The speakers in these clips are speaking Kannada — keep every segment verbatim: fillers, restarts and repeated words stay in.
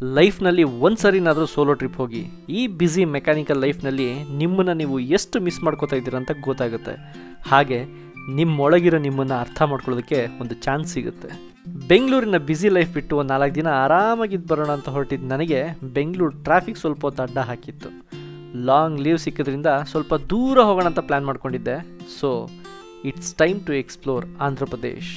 ಲೈಫ್ನಲ್ಲಿ ಒಂದು ಸರಿನಾದರೂ ಸೋಲೋ ಟ್ರಿಪ್ ಹೋಗಿ. ಈ ಬ್ಯುಸಿ ಮೆಕ್ಯಾನಿಕಲ್ ಲೈಫ್ನಲ್ಲಿ ನಿಮ್ಮನ್ನು ನೀವು ಎಷ್ಟು ಮಿಸ್ ಮಾಡ್ಕೋತಾ ಇದ್ದೀರ ಅಂತ ಗೊತ್ತಾಗುತ್ತೆ. ಹಾಗೆ ನಿಮ್ಮೊಳಗಿರೋ ನಿಮ್ಮನ್ನು ಅರ್ಥ ಮಾಡ್ಕೊಳ್ಳೋದಕ್ಕೆ ಒಂದು ಚಾನ್ಸ್ ಸಿಗುತ್ತೆ. ಬೆಂಗಳೂರಿನ ಬ್ಯುಸಿ ಲೈಫ್ ಬಿಟ್ಟು ಒಂದು ನಾಲ್ಕು ದಿನ ಆರಾಮಾಗಿದ್ದು ಬರೋಣ ಅಂತ ಹೊರಟಿದ್ದು ನನಗೆ ಬೆಂಗಳೂರು ಟ್ರಾಫಿಕ್ ಸ್ವಲ್ಪ ಹೊತ್ತು ಅಡ್ಡ ಹಾಕಿತ್ತು. ಲಾಂಗ್ ಲೀವ್ ಸಿಕ್ಕೋದ್ರಿಂದ ಸ್ವಲ್ಪ ದೂರ ಹೋಗೋಣ ಅಂತ ಪ್ಲ್ಯಾನ್ ಮಾಡ್ಕೊಂಡಿದ್ದೆ. So it's time to explore Andhra Pradesh.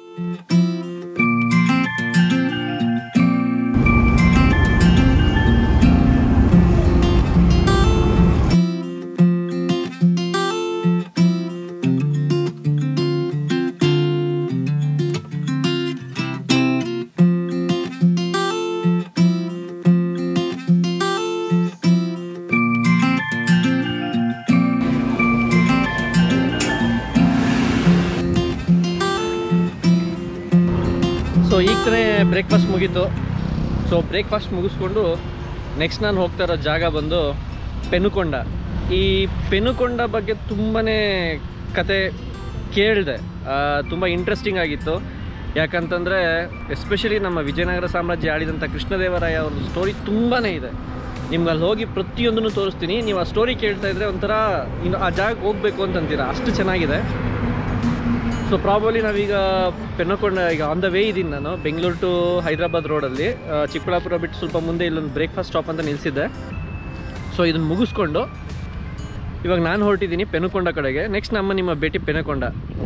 So ಈಗ ತಾನೇ ಬ್ರೇಕ್ಫಾಸ್ಟ್ ಮುಗೀತು. ಸೊ ಬ್ರೇಕ್ಫಾಸ್ಟ್ ಮುಗಿಸ್ಕೊಂಡು ನೆಕ್ಸ್ಟ್ ನಾನು ಹೋಗ್ತಾ ಇರೋ ಜಾಗ ಬಂದು ಪೆನುಕೊಂಡ. ಈ ಪೆನುಕೊಂಡ ಬಗ್ಗೆ ತುಂಬಾ ಕತೆ ಕೇಳಿದೆ, ತುಂಬ ಇಂಟ್ರೆಸ್ಟಿಂಗ್ ಆಗಿತ್ತು. ಯಾಕಂತಂದರೆ ಎಸ್ಪೆಷಲಿ ನಮ್ಮ ವಿಜಯನಗರ ಸಾಮ್ರಾಜ್ಯ ಆಳಿದಂಥ ಕೃಷ್ಣದೇವರಾಯ ಅವ್ರದ್ದು ಸ್ಟೋರಿ ತುಂಬಾ ಇದೆ. ನಿಮ್ಗೆ ಅಲ್ಲಿ ಹೋಗಿ ಪ್ರತಿಯೊಂದನ್ನು ತೋರಿಸ್ತೀನಿ. ನೀವು ಆ ಸ್ಟೋರಿ ಕೇಳ್ತಾ ಇದ್ದರೆ ಒಂಥರ ಇನ್ನು ಆ ಜಾಗಕ್ಕೆ ಹೋಗಬೇಕು ಅಂತಂತೀರ, ಅಷ್ಟು ಚೆನ್ನಾಗಿದೆ. ಸೊ ಪ್ರಾಬಲಿ ನಾವೀಗ ಪೆನುಕೊಂಡ ಈಗ ಆನ್ ದ ವೇ ಇದ್ದೀನಿ. ನಾನು ಬೆಂಗಳೂರು ಟು ಹೈದರಾಬಾದ್ ರೋಡಲ್ಲಿ ಚಿಕ್ಕಬಳ್ಳಾಪುರ ಬಿಟ್ಟು ಸ್ವಲ್ಪ ಮುಂದೆ ಇಲ್ಲೊಂದು ಬ್ರೇಕ್ಫಾಸ್ಟ್ ಸ್ಟಾಪ್ ಅಂತ ನಿಲ್ಲಿಸಿದ್ದೆ. ಸೊ ಇದನ್ನು ಮುಗಿಸ್ಕೊಂಡು ಇವಾಗ ನಾನು ಹೊರಟಿದ್ದೀನಿ ಪೆನುಕೊಂಡ ಕಡೆಗೆ. ನೆಕ್ಸ್ಟ್ ನಮ್ಮ ನಿಮ್ಮ ಭೇಟಿ ಪೆನುಕೊಂಡ.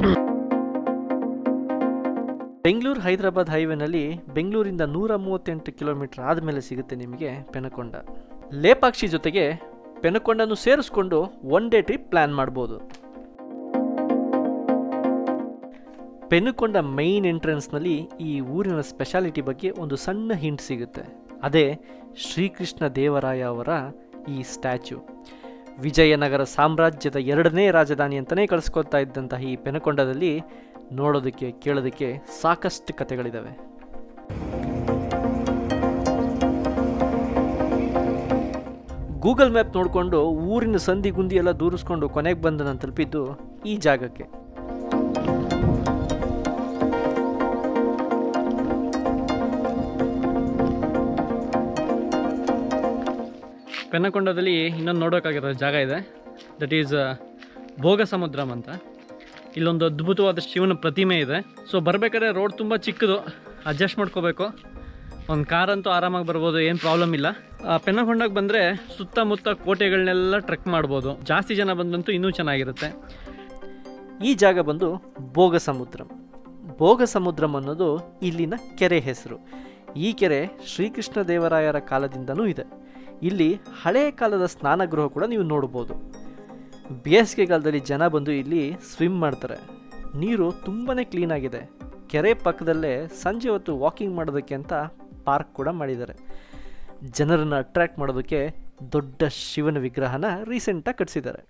ಬೆಂಗಳೂರು ಹೈದರಾಬಾದ್ ಹೈವೇನಲ್ಲಿ ಬೆಂಗಳೂರಿಂದ ನೂರ ಮೂವತ್ತೆಂಟು ಕಿಲೋಮೀಟರ್ ಆದಮೇಲೆ ಸಿಗುತ್ತೆ ನಿಮಗೆ ಪೆನುಕೊಂಡ. ಲೇಪಾಕ್ಷಿ ಜೊತೆಗೆ ಪೆನುಕೊಂಡನ್ನು ಸೇರಿಸ್ಕೊಂಡು ಒನ್ ಡೇ ಟ್ರಿಪ್ ಪ್ಲ್ಯಾನ್ ಮಾಡ್ಬೋದು. ಪೆನುಕೊಂಡ ಮೈನ್ ಎಂಟ್ರೆನ್ಸ್ನಲ್ಲಿ ಈ ಊರಿನ ಸ್ಪೆಷಾಲಿಟಿ ಬಗ್ಗೆ ಒಂದು ಸಣ್ಣ ಹಿಂಟ್ ಸಿಗುತ್ತೆ. ಅದೇ ಶ್ರೀಕೃಷ್ಣ ದೇವರಾಯ ಅವರ ಈ ಸ್ಟ್ಯಾಚ್ಯೂ. ವಿಜಯನಗರ ಸಾಮ್ರಾಜ್ಯದ ಎರಡನೇ ರಾಜಧಾನಿ ಅಂತಲೇ ಕಳಿಸ್ಕೊಳ್ತಾ ಇದ್ದಂತಹ ಈ ಪೆನುಕೊಂಡದಲ್ಲಿ ನೋಡೋದಕ್ಕೆ ಕೇಳೋದಕ್ಕೆ ಸಾಕಷ್ಟು ಕಥೆಗಳಿದ್ದಾವೆ. ಗೂಗಲ್ ಮ್ಯಾಪ್ ನೋಡಿಕೊಂಡು ಊರಿನ ಸಂಧಿ ಗುಂದಿ ಎಲ್ಲ ದೂರಿಸ್ಕೊಂಡು ಕೊನೆಗೆ ಬಂದು ನಾನು ತಲುಪಿದ್ದು ಈ ಜಾಗಕ್ಕೆ. ಪೆನುಕೊಂಡದಲ್ಲಿ ಇನ್ನೊಂದು ನೋಡೋಕ್ಕಾಗಿರೋ ಜಾಗ ಇದೆ. ದಟ್ ಈಸ್ ಭೋಗ ಸಮುದ್ರಂ ಅಂತ. ಇಲ್ಲೊಂದು ಅದ್ಭುತವಾದ ಶಿವನ ಪ್ರತಿಮೆ ಇದೆ. ಸೊ ಬರಬೇಕಾದ್ರೆ ರೋಡ್ ತುಂಬ ಚಿಕ್ಕದು, ಅಡ್ಜಸ್ಟ್ ಮಾಡ್ಕೋಬೇಕು. ಒಂದು ಕಾರಂತೂ ಆರಾಮಾಗಿ ಬರ್ಬೋದು, ಏನು ಪ್ರಾಬ್ಲಮ್ ಇಲ್ಲ. ಪೆನುಕೊಂಡಕ್ಕೆ ಬಂದರೆ ಸುತ್ತಮುತ್ತ ಕೋಟೆಗಳನ್ನೆಲ್ಲ ಟ್ರೆಕ್ ಮಾಡ್ಬೋದು. ಜಾಸ್ತಿ ಜನ ಬಂದಂತೂ ಇನ್ನೂ ಚೆನ್ನಾಗಿರುತ್ತೆ. ಈ ಜಾಗ ಬಂದು ಭೋಗ ಸಮುದ್ರಂ. ಭೋಗ ಸಮುದ್ರಂ ಅನ್ನೋದು ಇಲ್ಲಿನ ಕೆರೆ ಹೆಸರು. ಈ ಕೆರೆ ಶ್ರೀಕೃಷ್ಣ ದೇವರಾಯರ ಕಾಲದಿಂದನೂ ಇದೆ. ಇಲ್ಲಿ ಹಳೆಯ ಕಾಲದ ಸ್ನಾನಗೃಹ ಕೂಡ ನೀವು ನೋಡ್ಬೋದು. ಬೇಸಿಗೆಗಾಲದಲ್ಲಿ ಜನ ಬಂದು ಇಲ್ಲಿ ಸ್ವಿಮ್ ಮಾಡ್ತಾರೆ. ನೀರು ತುಂಬಾ ಕ್ಲೀನಾಗಿದೆ. ಕೆರೆ ಪಕ್ಕದಲ್ಲೇ ಸಂಜೆ ಹೊತ್ತು ವಾಕಿಂಗ್ ಮಾಡೋದಕ್ಕೆ ಅಂತ ಪಾರ್ಕ್ ಕೂಡ ಮಾಡಿದ್ದಾರೆ. ಜನರನ್ನು ಅಟ್ರ್ಯಾಕ್ಟ್ ಮಾಡೋದಕ್ಕೆ ದೊಡ್ಡ ಶಿವನ ವಿಗ್ರಹನ ರೀಸೆಂಟಾಗಿ ಕಟ್ಟಿಸಿದ್ದಾರೆ.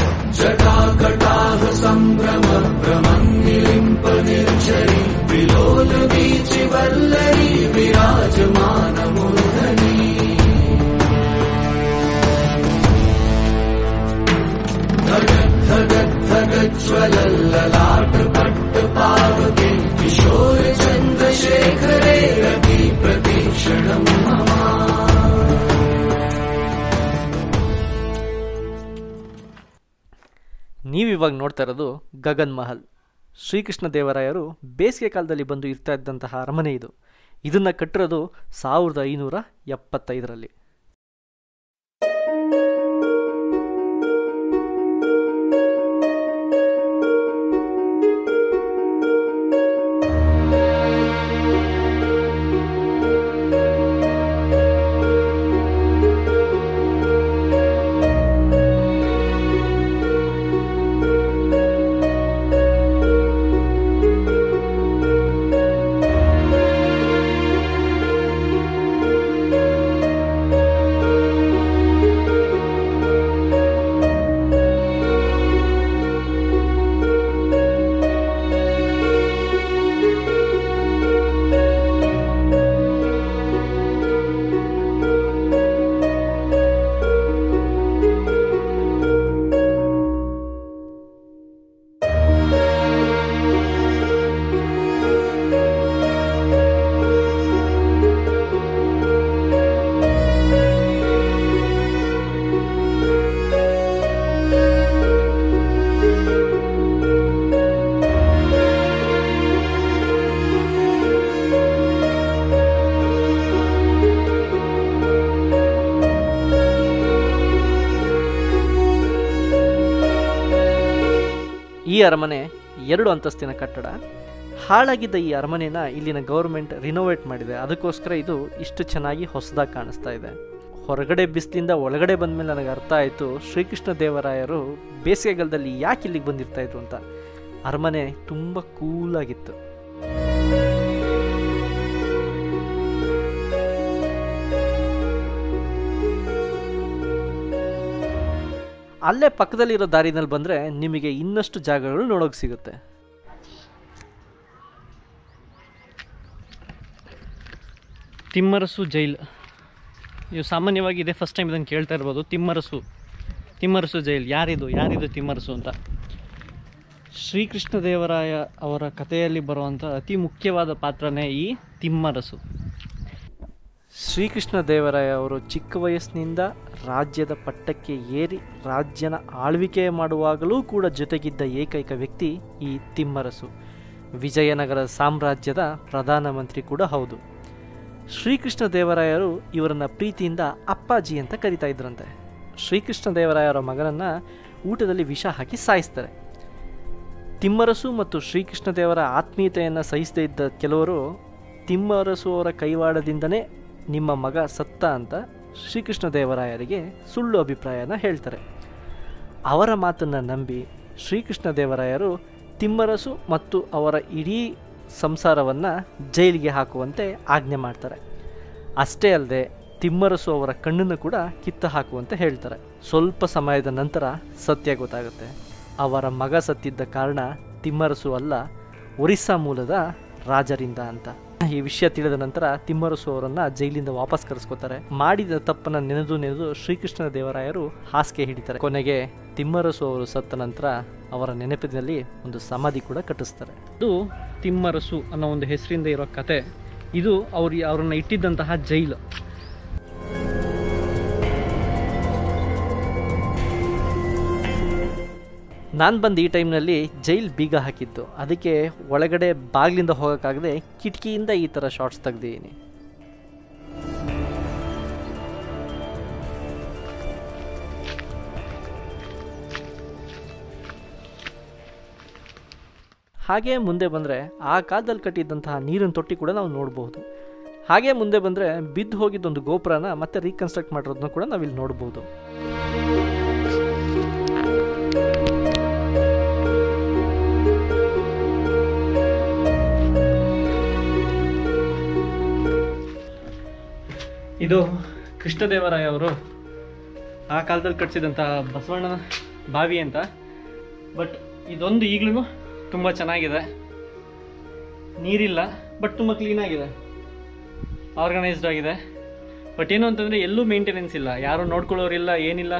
ನೀವಿವಾಗ ನೋಡ್ತಾ ಇರೋದು ಗಗನ್ ಮಹಲ್. ಶ್ರೀಕೃಷ್ಣ ದೇವರಾಯರು ಬೇಸಿಗೆ ಕಾಲದಲ್ಲಿ ಬಂದು ಇರ್ತಾ ಇದ್ದಂತಹ ಅರಮನೆ ಇದು. ಇದನ್ನು ಕಟ್ಟಿರೋದು ಸಾವಿರದ ಐನೂರ ಎಪ್ಪತ್ತೈದರಲ್ಲಿ. ಈ ಅರಮನೆ ಎರಡು ಅಂತಸ್ತಿನ ಕಟ್ಟಡ. ಹಾಳಾಗಿದ್ದ ಈ ಅರಮನೆನ ಇಲ್ಲಿನ ಗೌರ್ಮೆಂಟ್ ರಿನೋವೇಟ್ ಮಾಡಿದೆ. ಅದಕ್ಕೋಸ್ಕರ ಇದು ಇಷ್ಟು ಚೆನ್ನಾಗಿ ಹೊಸದಾಗಿ ಕಾಣಿಸ್ತಾ ಇದೆ. ಹೊರಗಡೆ ಬಿಸಿಲಿಂದ ಒಳಗಡೆ ಬಂದಮೇಲೆ ನನಗೆ ಅರ್ಥ ಆಯಿತು ಶ್ರೀಕೃಷ್ಣ ದೇವರಾಯರು ಬೇಸಿಗೆಗಾಲದಲ್ಲಿ ಯಾಕೆ ಇಲ್ಲಿಗೆ ಬಂದಿರ್ತಾ ಇದ್ರು ಅಂತ. ಅರಮನೆ ತುಂಬ ಕೂಲಾಗಿತ್ತು. ಅಲ್ಲೇ ಪಕ್ಕದಲ್ಲಿರೋ ದಾರಿನಲ್ಲಿ ಬಂದರೆ ನಿಮಗೆ ಇನ್ನಷ್ಟು ಜಾಗಗಳು ನೋಡೋಕೆ ಸಿಗುತ್ತೆ. ತಿಮ್ಮರಸು ಜೈಲ್. ನೀವು ಸಾಮಾನ್ಯವಾಗಿ ಇದೇ ಫಸ್ಟ್ ಟೈಮ್ ಇದನ್ನು ಕೇಳ್ತಾ ಇರ್ಬೋದು. ತಿಮ್ಮರಸು ತಿಮ್ಮರಸು ಜೈಲ್ ಯಾರಿದು ಯಾರಿದು ತಿಮ್ಮರಸು ಅಂತ. ಶ್ರೀಕೃಷ್ಣ ದೇವರಾಯ ಅವರ ಕಥೆಯಲ್ಲಿ ಬರುವಂಥ ಅತಿ ಮುಖ್ಯವಾದ ಪಾತ್ರನೇ ಈ ತಿಮ್ಮರಸು. ಶ್ರೀಕೃಷ್ಣ ದೇವರಾಯ ಅವರು ಚಿಕ್ಕ ವಯಸ್ಸಿನಿಂದ ರಾಜ್ಯದ ಪಟ್ಟಕ್ಕೆ ಏರಿ ರಾಜ್ಯನ ಆಳ್ವಿಕೆ ಮಾಡುವಾಗಲೂ ಕೂಡ ಜೊತೆಗಿದ್ದ ಏಕೈಕ ವ್ಯಕ್ತಿ ಈ ತಿಮ್ಮರಸು. ವಿಜಯನಗರ ಸಾಮ್ರಾಜ್ಯದ ಪ್ರಧಾನಮಂತ್ರಿ ಕೂಡ ಹೌದು. ಶ್ರೀಕೃಷ್ಣ ದೇವರಾಯರು ಇವರನ್ನು ಪ್ರೀತಿಯಿಂದ ಅಪ್ಪಾಜಿ ಅಂತ ಕರಿತಾ ಇದ್ರಂತೆ. ಶ್ರೀಕೃಷ್ಣ ದೇವರಾಯರ ಮಗನನ್ನು ಊಟದಲ್ಲಿ ವಿಷ ಹಾಕಿ ಸಾಯಿಸ್ತಾರೆ. ತಿಮ್ಮರಸು ಮತ್ತು ಶ್ರೀಕೃಷ್ಣ ದೇವರ ಆತ್ಮೀಯತೆಯನ್ನು ಸಹಿಸದೇ ಇದ್ದ ಕೆಲವರು ತಿಮ್ಮರಸು ಅವರ ಕೈವಾಡದಿಂದನೇ ನಿಮ್ಮ ಮಗ ಸತ್ತ ಅಂತ ಶ್ರೀಕೃಷ್ಣ ದೇವರಾಯರಿಗೆ ಸುಳ್ಳು ಅಭಿಪ್ರಾಯನ ಹೇಳ್ತಾರೆ. ಅವರ ಮಾತನ್ನು ನಂಬಿ ಶ್ರೀಕೃಷ್ಣ ದೇವರಾಯರು ತಿಮ್ಮರಸು ಮತ್ತು ಅವರ ಇಡೀ ಸಂಸಾರವನ್ನು ಜೈಲಿಗೆ ಹಾಕುವಂತೆ ಆಜ್ಞೆ ಮಾಡ್ತಾರೆ. ಅಷ್ಟೇ ಅಲ್ಲದೆ ತಿಮ್ಮರಸು ಅವರ ಕಣ್ಣನ್ನು ಕೂಡ ಕಿತ್ತು ಹಾಕುವಂತೆ ಹೇಳ್ತಾರೆ. ಸ್ವಲ್ಪ ಸಮಯದ ನಂತರ ಸತ್ಯ ಗೊತ್ತಾಗುತ್ತೆ. ಅವರ ಮಗ ಸತ್ತಿದ್ದ ಕಾರಣ ತಿಮ್ಮರಸು ಅಲ್ಲ, ಒರಿಸ್ಸಾ ಮೂಲದ ರಾಜರಿಂದ ಅಂತ. ಈ ವಿಷಯ ತಿಳಿದ ನಂತರ ತಿಮ್ಮರಸು ಅವರನ್ನು ಜೈಲಿಂದ ವಾಪಸ್ ಕರೆಸ್ಕೋತಾರೆ. ಮಾಡಿದ ತಪ್ಪನ್ನು ನೆನೆದು ನೆನೆದು ಶ್ರೀಕೃಷ್ಣ ದೇವರಾಯರು ಹಾಸಿಗೆ ಹಿಡಿತಾರೆ. ಕೊನೆಗೆ ತಿಮ್ಮರಸು ಅವರು ಸತ್ತ ನಂತರ ಅವರ ನೆನಪಿನಲ್ಲಿ ಒಂದು ಸಮಾಧಿ ಕೂಡ ಕಟ್ಟಿಸ್ತಾರೆ. ಇದು ತಿಮ್ಮರಸು ಅನ್ನೋ ಒಂದು ಹೆಸರಿಂದ ಇರೋ ಕತೆ. ಇದು ಅವ್ರು ಅವ್ರನ್ನ ಇಟ್ಟಿದ್ದಂತಹ ಜೈಲು. ನಾನು ಬಂದು ಈ ಟೈಮ್ನಲ್ಲಿ ಜೈಲ್ ಬೀಗ ಹಾಕಿದ್ದು, ಅದಕ್ಕೆ ಒಳಗಡೆ ಬಾಗಿಲಿಂದ ಹೋಗೋಕ್ಕಾಗದೆ ಕಿಟಕಿಯಿಂದ ಈ ಥರ ಶಾರ್ಟ್ಸ್ ತೆಗ್ದಿದ್ದೀನಿ. ಹಾಗೆ ಮುಂದೆ ಬಂದರೆ ಆ ಕಾಲದಲ್ಲಿ ಕಟ್ಟಿದ್ದಂತಹ ನೀರಿನ ತೊಟ್ಟಿ ಕೂಡ ನಾವು ನೋಡ್ಬೋದು. ಹಾಗೆ ಮುಂದೆ ಬಂದರೆ ಬಿದ್ದು ಹೋಗಿದ್ದೊಂದು ಗೋಪುರನ ಮತ್ತೆ ರೀಕನ್ಸ್ಟ್ರಕ್ಟ್ ಮಾಡಿರೋದನ್ನ ಕೂಡ ನಾವಿಲ್ಲಿ ನೋಡ್ಬೋದು. ಇದು ಕೃಷ್ಣದೇವರಾಯ ಅವರು ಆ ಕಾಲದಲ್ಲಿ ಕಟ್ಟಿಸಿದಂತಹ ಬಸವಣ್ಣನ ಬಾವಿ ಅಂತ. ಬಟ್ ಇದೊಂದು ಈಗಲೂ ತುಂಬ ಚೆನ್ನಾಗಿದೆ. ನೀರಿಲ್ಲ, ಬಟ್ ತುಂಬ ಕ್ಲೀನಾಗಿದೆ, ಆರ್ಗನೈಸ್ಡ್ ಆಗಿದೆ. ಬಟ್ ಏನು ಅಂತಂದರೆ ಎಲ್ಲೂ ಮೇಂಟೆನೆನ್ಸ್ ಇಲ್ಲ, ಯಾರು ನೋಡ್ಕೊಳ್ಳೋರಿಲ್ಲ, ಏನಿಲ್ಲ.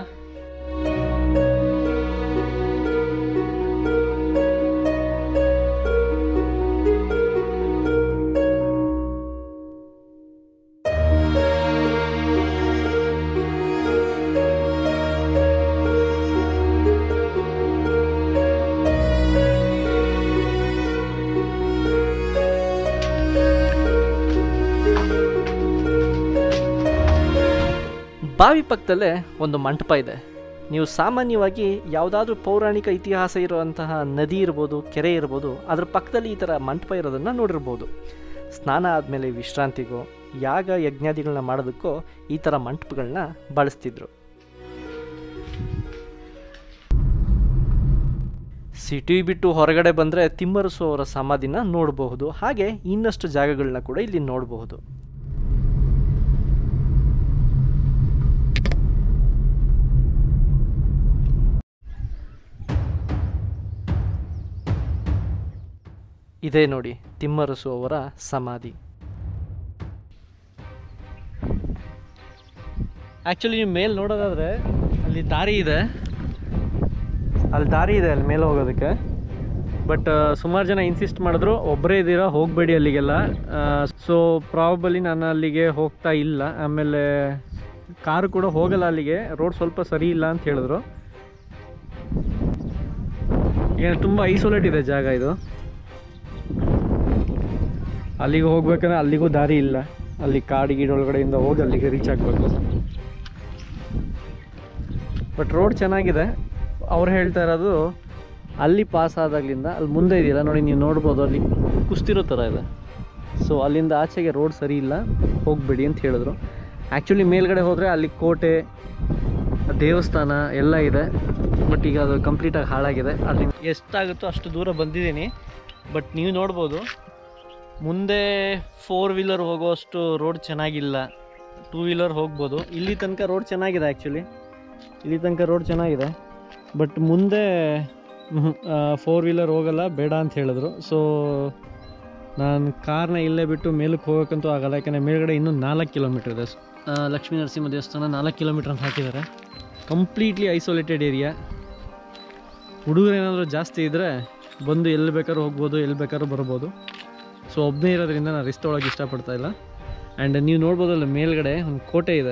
ಬಾವಿ ಪಕ್ಕದಲ್ಲೇ ಒಂದು ಮಂಟಪ ಇದೆ. ನೀವು ಸಾಮಾನ್ಯವಾಗಿ ಯಾವುದಾದ್ರೂ ಪೌರಾಣಿಕ ಇತಿಹಾಸ ಇರುವಂತಹ ನದಿ ಇರ್ಬೋದು, ಕೆರೆ ಇರ್ಬೋದು, ಅದ್ರ ಪಕ್ಕದಲ್ಲಿ ಈ ಥರ ಮಂಟಪ ಇರೋದನ್ನು ನೋಡಿರ್ಬೋದು. ಸ್ನಾನ ಆದಮೇಲೆ ವಿಶ್ರಾಂತಿಗೋ ಯಾಗ ಯಜ್ಞಾದಿಗಳನ್ನ ಮಾಡೋದಕ್ಕೋ ಈ ಥರ ಮಂಟಪಗಳನ್ನ ಬಳಸ್ತಿದ್ರು. ಸಿಟಿ ಬಿಟ್ಟು ಹೊರಗಡೆ ಬಂದರೆ ತಿಮ್ಮರಸು ಅವರ ಸಮಾಧಿನ ನೋಡಬಹುದು. ಹಾಗೆ ಇನ್ನಷ್ಟು ಜಾಗಗಳನ್ನ ಕೂಡ ಇಲ್ಲಿ ನೋಡಬಹುದು. ಇದೇ ನೋಡಿ ತಿಮ್ಮರಸು ಅವರ ಸಮಾಧಿ. ಆ್ಯಕ್ಚುಲಿ ನೀವು ಮೇಲೆ ನೋಡೋದಾದರೆ ಅಲ್ಲಿ ದಾರಿ ಇದೆ, ಅಲ್ಲಿ ದಾರಿ ಇದೆ ಅಲ್ಲಿ ಮೇಲೆ ಹೋಗೋದಕ್ಕೆ. ಬಟ್ ಸುಮಾರು ಜನ ಇನ್ಸಿಸ್ಟ್ ಮಾಡಿದ್ರು, ಒಬ್ಬರೇ ಇದ್ದೀರಾ ಹೋಗಬೇಡಿ ಅಲ್ಲಿಗೆಲ್ಲ. ಸೊ ಪ್ರಾಬಲಿ ನಾನು ಅಲ್ಲಿಗೆ ಹೋಗ್ತಾ ಇಲ್ಲ. ಆಮೇಲೆ ಕಾರು ಕೂಡ ಹೋಗಲ್ಲ ಅಲ್ಲಿಗೆ, ರೋಡ್ ಸ್ವಲ್ಪ ಸರಿ ಇಲ್ಲ ಅಂತ ಹೇಳಿದ್ರು. ಏನು ತುಂಬ ಐಸೋಲೇಟ್ ಇದೆ ಜಾಗ ಇದು. ಅಲ್ಲಿಗೆ ಹೋಗ್ಬೇಕಂದ್ರೆ ಅಲ್ಲಿಗೂ ದಾರಿ ಇಲ್ಲ, ಅಲ್ಲಿ ಕಾಡು ಗೀಡೊಳಗಡೆಯಿಂದ ಹೋಗಿ ಅಲ್ಲಿಗೆ ರೀಚ್ ಆಗಬೇಕು. ಬಟ್ ರೋಡ್ ಚೆನ್ನಾಗಿದೆ. ಅವ್ರು ಹೇಳ್ತಾ ಇರೋದು ಅಲ್ಲಿ ಪಾಸ್ ಆದಾಗಲಿಂದ ಅಲ್ಲಿ ಮುಂದೆ ಇದೆಯಲ್ಲ ನೋಡಿ, ನೀವು ನೋಡ್ಬೋದು ಅಲ್ಲಿ ಕುಸ್ತಿರೋ ಥರ ಇದೆ. ಸೊ ಅಲ್ಲಿಂದ ಆಚೆಗೆ ರೋಡ್ ಸರಿ ಇಲ್ಲ, ಹೋಗಬೇಡಿ ಅಂತ ಹೇಳಿದ್ರು. ಆ್ಯಕ್ಚುಲಿ ಮೇಲ್ಗಡೆ ಹೋದರೆ ಅಲ್ಲಿ ಕೋಟೆ, ದೇವಸ್ಥಾನ ಎಲ್ಲ ಇದೆ. ಬಟ್ ಈಗ ಅದು ಕಂಪ್ಲೀಟಾಗಿ ಹಾಳಾಗಿದೆ. ಅಲ್ಲಿ ಎಷ್ಟಾಗುತ್ತೋ ಅಷ್ಟು ದೂರ ಬಂದಿದ್ದೀನಿ. ಬಟ್ ನೀವು ನೋಡ್ಬೋದು ಮುಂದೆ ಫೋರ್ ವೀಲರ್ ಹೋಗೋಷ್ಟು ರೋಡ್ ಚೆನ್ನಾಗಿಲ್ಲ, ಟೂ ವೀಲರ್ ಹೋಗ್ಬೋದು. ಇಲ್ಲಿ ತನಕ ರೋಡ್ ಚೆನ್ನಾಗಿದೆ, ಆ್ಯಕ್ಚುಲಿ ಇಲ್ಲಿ ತನಕ ರೋಡ್ ಚೆನ್ನಾಗಿದೆ. ಬಟ್ ಮುಂದೆ ಫೋರ್ ವೀಲರ್ ಹೋಗಲ್ಲ, ಬೇಡ ಅಂತ ಹೇಳಿದ್ರು. ಸೊ ನಾನು ಕಾರ್ನ ಇಲ್ಲೇ ಬಿಟ್ಟು ಮೇಲಕ್ಕೆ ಹೋಗೋಕ್ಕಂತೂ ಆಗಲ್ಲ, ಯಾಕೆಂದರೆ ಮೇಲ್ಗಡೆ ಇನ್ನೂ ನಾಲ್ಕು ಕಿಲೋಮೀಟ್ರ್ ಇದೆ. ಲಕ್ಷ್ಮೀ ನರಸಿಂಹ ದೇವಸ್ಥಾನ ನಾಲ್ಕು ಕಿಲೋಮೀಟ್ರ್ ಅಂತ ಹಾಕಿದ್ದಾರೆ. Completely isolated area. ಹುಡುಗರು ಏನಾದರೂ ಜಾಸ್ತಿ ಇದ್ದರೆ ಬಂದು ಎಲ್ಲಿ ಬೇಕಾದ್ರೂ ಹೋಗ್ಬೋದು, ಎಲ್ಲಿ ಬೇಕಾದ್ರೂ ಬರ್ಬೋದು. ಸೊ ಒಬ್ಬನೇ ಇರೋದ್ರಿಂದ ನಾನು ರಿಸ್ಕ್ ತೊಗೊಳಕ್ಕೆ ಇಷ್ಟಪಡ್ತಾ ಇಲ್ಲ. ಆ್ಯಂಡ್ ನೀವು ನೋಡ್ಬೋದಲ್ಲ ಮೇಲ್ಗಡೆ ಒಂದು ಕೋಟೆ ಇದೆ.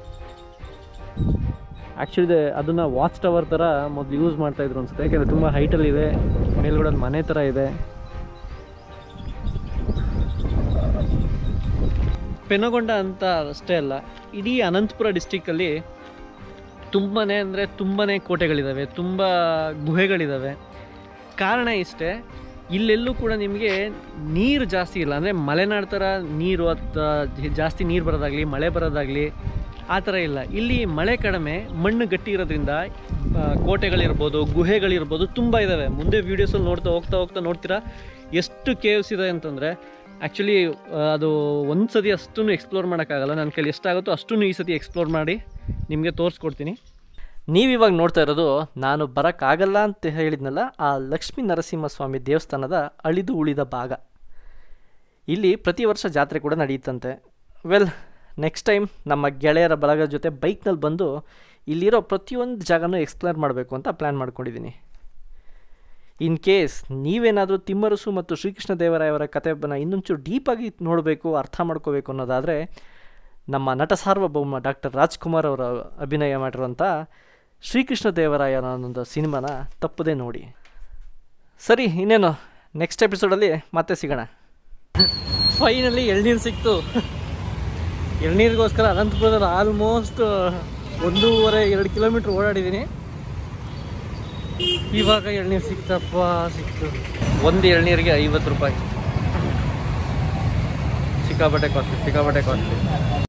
ಆ್ಯಕ್ಚುಲಿ ಅದನ್ನು ವಾಚ್ ಟವರ್ ಥರ ಮೊದಲು ಯೂಸ್ ಮಾಡ್ತಾಯಿದ್ರು ಅನ್ಸುತ್ತೆ, ಯಾಕೆಂದರೆ ತುಂಬ ಹೈಟಲ್ಲಿದೆ. ಮೇಲ್ಗಡೆ ಒಂದು ಮನೆ ಥರ ಇದೆ. ಪೆನುಕೊಂಡ ಅಂತ ಅಷ್ಟೇ ಅಲ್ಲ, ಇಡೀ ಅನಂತಪುರ ಡಿಸ್ಟಿಕ್ಕಲ್ಲಿ ತುಂಬಾ ಅಂದರೆ ತುಂಬಾ ಕೋಟೆಗಳಿದ್ದಾವೆ, ತುಂಬ ಗುಹೆಗಳಿದ್ದಾವೆ. ಕಾರಣ ಇಷ್ಟೇ, ಇಲ್ಲೆಲ್ಲೂ ಕೂಡ ನಿಮಗೆ ನೀರು ಜಾಸ್ತಿ ಇಲ್ಲ. ಅಂದರೆ ಮಲೆನಾಡು ಥರ ನೀರು ಅಥವಾ ಜಾಸ್ತಿ ನೀರು ಬರೋದಾಗಲಿ, ಮಳೆ ಬರೋದಾಗಲಿ ಆ ಥರ ಇಲ್ಲ. ಇಲ್ಲಿ ಮಳೆ ಕಡಿಮೆ, ಮಣ್ಣು ಗಟ್ಟಿ ಇರೋದ್ರಿಂದ ಕೋಟೆಗಳಿರ್ಬೋದು, ಗುಹೆಗಳಿರ್ಬೋದು ತುಂಬ ಇದ್ದಾವೆ. ಮುಂದೆ ವೀಡಿಯೋಸಲ್ಲಿ ನೋಡ್ತಾ ಹೋಗ್ತಾ ಹೋಗ್ತಾ ನೋಡ್ತೀರಾ ಎಷ್ಟು ಕೇವ್ಸ್ ಇದೆ ಅಂತಂದರೆ. ಆ್ಯಕ್ಚುಲಿ ಅದು ಒಂದು ಸತಿ ಅಷ್ಟೂ ಎಕ್ಸ್ಪ್ಲೋರ್ ಮಾಡೋಕ್ಕಾಗಲ್ಲ, ನನ್ನ ಕೈಲಿ ಎಷ್ಟಾಗುತ್ತೋ ಅಷ್ಟೂ ಈ ಸತಿ ಎಕ್ಸ್ಪ್ಲೋರ್ ಮಾಡಿ ನಿಮಗೆ ತೋರಿಸ್ಕೊಡ್ತೀನಿ. ನೀವಿವಾಗ ನೋಡ್ತಾ ಇರೋದು ನಾನು ಬರೋಕ್ಕಾಗಲ್ಲ ಅಂತ ಹೇಳಿದ್ನಲ್ಲ, ಆ ಲಕ್ಷ್ಮೀ ನರಸಿಂಹ ಸ್ವಾಮಿ ದೇವಸ್ಥಾನದ ಅಳಿದು ಉಳಿದ ಭಾಗ. ಇಲ್ಲಿ ಪ್ರತಿ ವರ್ಷ ಜಾತ್ರೆ ಕೂಡ ನಡೆಯುತ್ತಂತೆ. ವೆಲ್, ನೆಕ್ಸ್ಟ್ ಟೈಮ್ ನಮ್ಮ ಗೆಳೆಯರ ಬಳಗದ ಜೊತೆ ಬೈಕ್ನಲ್ಲಿ ಬಂದು ಇಲ್ಲಿರೋ ಪ್ರತಿಯೊಂದು ಜಾಗನೂ ಎಕ್ಸ್ಪ್ಲೋರ್ ಮಾಡಬೇಕು ಅಂತ ಪ್ಲ್ಯಾನ್ ಮಾಡ್ಕೊಂಡಿದ್ದೀನಿ. ಇನ್ ಕೇಸ್ ನೀವೇನಾದರೂ ತಿಮ್ಮರಸು ಮತ್ತು ಶ್ರೀಕೃಷ್ಣ ದೇವರಾಯವರ ಕಥೆಯನ್ನು ಇನ್ನೊಂಚೂರು ಡೀಪಾಗಿ ನೋಡಬೇಕು, ಅರ್ಥ ಮಾಡ್ಕೋಬೇಕು ಅನ್ನೋದಾದರೆ ನಮ್ಮ ನಟ ಸಾರ್ವಭೌಮ ಡಾಕ್ಟರ್ ರಾಜ್ಕುಮಾರ್ ಅವರ ಅಭಿನಯ ಮಾಡಿರುವಂಥ ಶ್ರೀಕೃಷ್ಣ ದೇವರಾಯ ಅನ್ನೊಂದು ಸಿನಿಮಾನ ತಪ್ಪದೇ ನೋಡಿ. ಸರಿ, ಇನ್ನೇನು ನೆಕ್ಸ್ಟ್ ಎಪಿಸೋಡಲ್ಲಿ ಮತ್ತೆ ಸಿಗೋಣ. ಫೈನಲಿ ಎಳ್ನೀರು ಸಿಕ್ತು. ಎಳ್ನೀರಿಗೋಸ್ಕರ ಅನಂತಪುರದಲ್ಲಿ ಆಲ್ಮೋಸ್ಟ್ ಒಂದೂವರೆ ಎರಡು ಕಿಲೋಮೀಟ್ರ್ ಓಡಾಡಿದ್ದೀನಿ. ಇವಾಗ ಎಳ್ನೀರು ಸಿಕ್ತಪ್ಪ, ಸಿಕ್ತು. ಒಂದು ಎಳ್ನೀರಿಗೆ ಐವತ್ತು ರೂಪಾಯಿ. ಸಿಕ್ಕಾಪಟ್ಟೆ ಕಾಸ್ಟ್ಲಿ, ಸಿಕ್ಕಾಪಟ್ಟೆ ಕಾಸ್ಟ್ಲಿ.